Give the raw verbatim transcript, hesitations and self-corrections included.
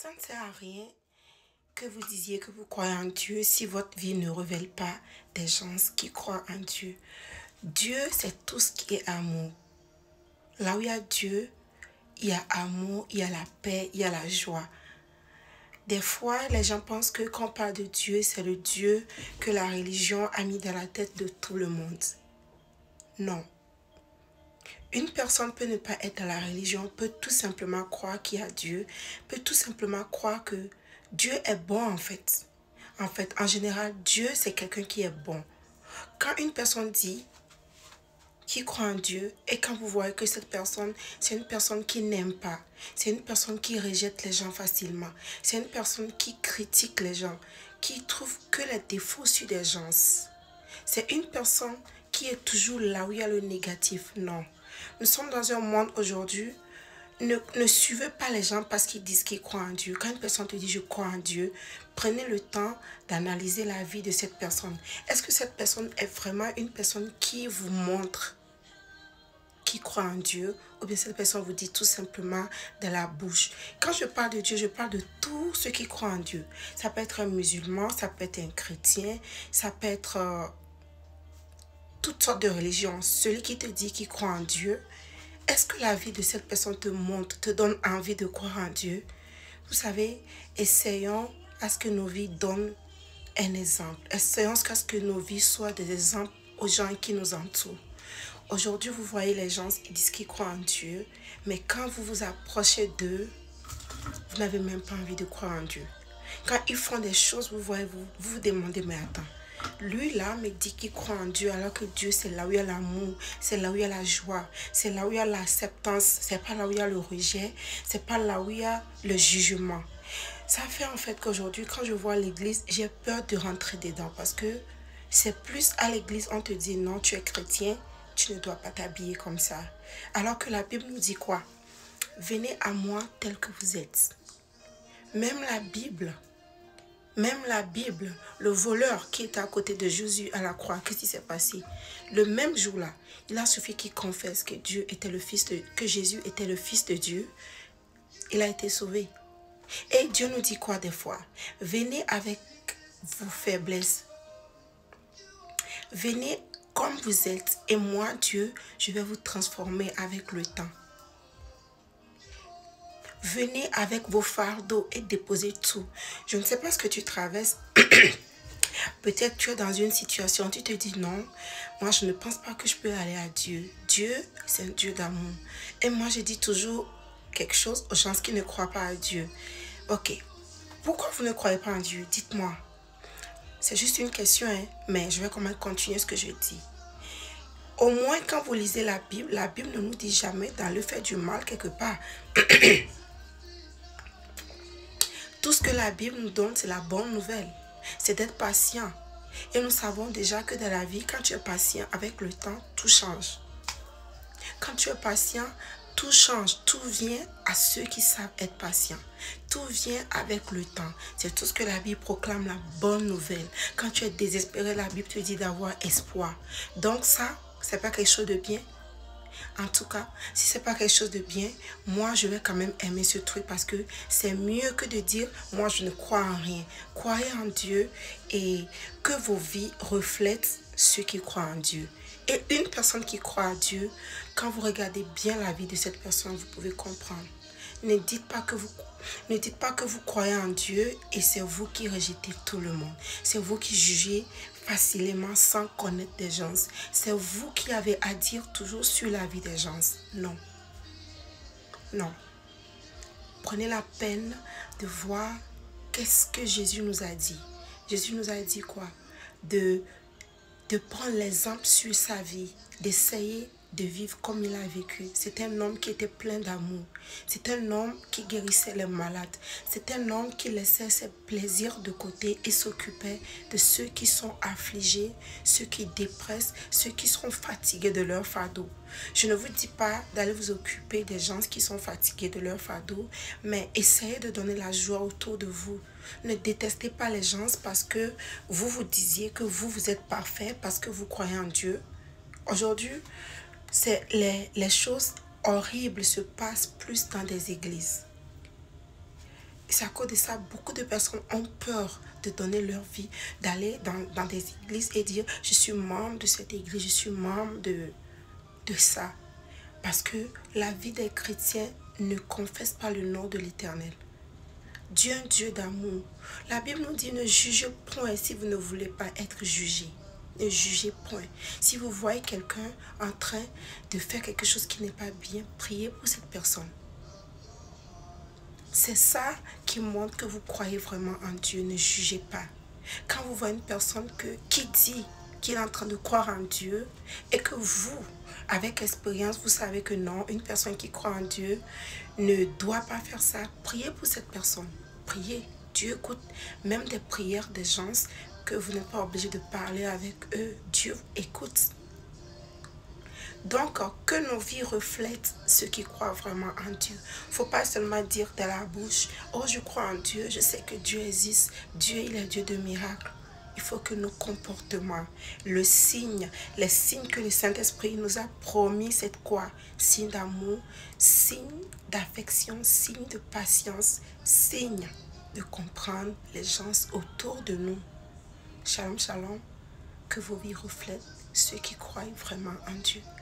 Ça ne sert à rien que vous disiez que vous croyez en Dieu si votre vie ne révèle pas des gens qui croient en Dieu. Dieu, c'est tout ce qui est amour. Là où il y a Dieu, il y a amour, il y a la paix, il y a la joie. Des fois, les gens pensent que quand on parle de Dieu, c'est le Dieu que la religion a mis dans la tête de tout le monde. Non. Une personne peut ne pas être dans la religion, peut tout simplement croire qu'il y a Dieu, peut tout simplement croire que Dieu est bon en fait. En fait, en général, Dieu, c'est quelqu'un qui est bon. Quand une personne dit qu'il croit en Dieu et quand vous voyez que cette personne, c'est une personne qui n'aime pas, c'est une personne qui rejette les gens facilement, c'est une personne qui critique les gens, qui trouve que les défauts sur des gens, c'est une personne qui est toujours là où il y a le négatif. Non. Nous sommes dans un monde aujourd'hui. Ne, ne suivez pas les gens parce qu'ils disent qu'ils croient en Dieu. Quand une personne te dit je crois en Dieu, prenez le temps d'analyser la vie de cette personne. Est-ce que cette personne est vraiment une personne qui vous montre qui croit en Dieu, ou bien cette personne vous dit tout simplement de la bouche. Quand je parle de Dieu, je parle de tous ceux qui croient en Dieu. Ça peut être un musulman, ça peut être un chrétien, ça peut être euh, toutes sortes de religions. Celui qui te dit qu'il croit en Dieu, est-ce que la vie de cette personne te montre, te donne envie de croire en Dieu? Vous savez, essayons à ce que nos vies donnent un exemple. Essayons à ce que nos vies soient des exemples aux gens qui nous entourent. Aujourd'hui, vous voyez les gens qui disent qu'ils croient en Dieu, mais quand vous vous approchez d'eux, vous n'avez même pas envie de croire en Dieu. Quand ils font des choses, vous voyez, vous vous, vous demandez, mais attends, lui là me dit qu'il croit en Dieu, alors que Dieu, c'est là où il y a l'amour, c'est là où il y a la joie, c'est là où il y a l'acceptance, c'est pas là où il y a le rejet, c'est pas là où il y a le jugement. Ça fait en fait qu'aujourd'hui, quand je vois l'église, j'ai peur de rentrer dedans parce que c'est plus à l'église, on te dit non, tu es chrétien, tu ne dois pas t'habiller comme ça. Alors que la Bible nous dit quoi? Venez à moi tel que vous êtes. Même la Bible, même la Bible, le voleur qui était à côté de Jésus à la croix, qu'est-ce qui s'est passé? Le même jour-là, il a suffi qu'il confesse que Dieu était le fils de, que Jésus était le fils de Dieu. Il a été sauvé. Et Dieu nous dit quoi des fois? Venez avec vos faiblesses. Venez comme vous êtes, et moi, Dieu, je vais vous transformer avec le temps. Venez avec vos fardeaux et déposez tout. Je ne sais pas ce que tu traverses. Peut-être tu es dans une situation, tu te dis non, moi je ne pense pas que je peux aller à Dieu. Dieu, c'est un Dieu d'amour. Et moi, je dis toujours quelque chose aux gens qui ne croient pas à Dieu. Ok, pourquoi vous ne croyez pas en Dieu? Dites-moi. C'est juste une question, hein, mais je vais quand même continuer ce que je dis. Au moins, quand vous lisez la Bible, la Bible ne nous dit jamais dans le fait du mal quelque part. Tout ce que la Bible nous donne, c'est la bonne nouvelle. C'est d'être patient. Et nous savons déjà que dans la vie, quand tu es patient, avec le temps, tout change. Quand tu es patient, tout change. Tout vient à ceux qui savent être patients. Tout vient avec le temps. C'est tout ce que la Bible proclame, la bonne nouvelle. Quand tu es désespéré, la Bible te dit d'avoir espoir. Donc ça, c'est pas quelque chose de bien. En tout cas, si c'est pas quelque chose de bien, moi je vais quand même aimer ce truc parce que c'est mieux que de dire moi je ne crois en rien. Croyez en Dieu et que vos vies reflètent ceux qui croient en Dieu. Et une personne qui croit en Dieu, quand vous regardez bien la vie de cette personne, vous pouvez comprendre. Ne dites pas que vous, ne dites pas que vous croyez en Dieu et c'est vous qui rejetez tout le monde. C'est vous qui jugez facilement sans connaître des gens. C'est vous qui avez à dire toujours sur la vie des gens. Non. Non. Prenez la peine de voir qu'est-ce que Jésus nous a dit. Jésus nous a dit quoi? De, de prendre l'exemple sur sa vie, d'essayer de vivre comme il a vécu. C'est un homme qui était plein d'amour. C'est un homme qui guérissait les malades. C'est un homme qui laissait ses plaisirs de côté et s'occupait de ceux qui sont affligés, ceux qui dépressent, ceux qui sont fatigués de leur fardeau. Je ne vous dis pas d'aller vous occuper des gens qui sont fatigués de leur fardeau, mais essayez de donner la joie autour de vous. Ne détestez pas les gens parce que vous vous disiez que vous, vous êtes parfait parce que vous croyez en Dieu. Aujourd'hui, c'est les, les choses horribles se passent plus dans des églises. Et c'est à cause de ça, beaucoup de personnes ont peur de donner leur vie, d'aller dans, dans des églises et dire, je suis membre de cette église, je suis membre de, de ça. Parce que la vie des chrétiens ne confesse pas le nom de l'Éternel. Dieu est un Dieu d'amour. La Bible nous dit, ne jugez point si vous ne voulez pas être jugé. Ne jugez point. Si vous voyez quelqu'un en train de faire quelque chose qui n'est pas bien, priez pour cette personne. C'est ça qui montre que vous croyez vraiment en Dieu. Ne jugez pas. Quand vous voyez une personne que, qui dit qu'il est en train de croire en Dieu et que vous, avec expérience, vous savez que non, une personne qui croit en Dieu ne doit pas faire ça, priez pour cette personne. Priez. Dieu écoute même des prières des gens que vous n'êtes pas obligé de parler avec eux. Dieu écoute. Donc, que nos vies reflètent ceux qui croient vraiment en Dieu. Il ne faut pas seulement dire de la bouche, oh je crois en Dieu, je sais que Dieu existe, Dieu il est Dieu de miracles. Il faut que nos comportements, le signe, les signes que le Saint-Esprit nous a promis, c'est quoi? Signe d'amour, signe d'affection, signe de patience, signe de comprendre les gens autour de nous. Shalom, shalom, que vos vies reflètent ceux qui croient vraiment en Dieu.